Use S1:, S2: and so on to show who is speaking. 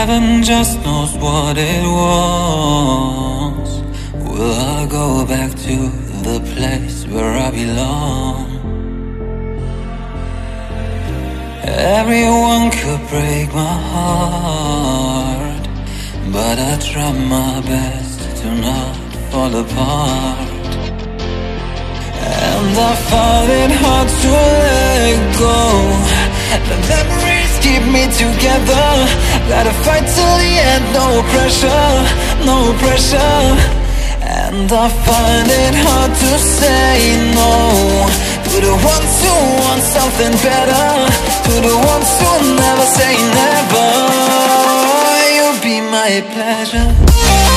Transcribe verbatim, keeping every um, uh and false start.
S1: heaven just knows what it wants. Will I go back to the place where I belong? Everyone could break my heart, but I try my best to not fall apart. And I find it hard to let go. The memories keep me together. Gotta fight till the end, no pressure, no pressure. And I find it hard to say no to the ones who want something better, to the ones who never say never. You'll be my pleasure.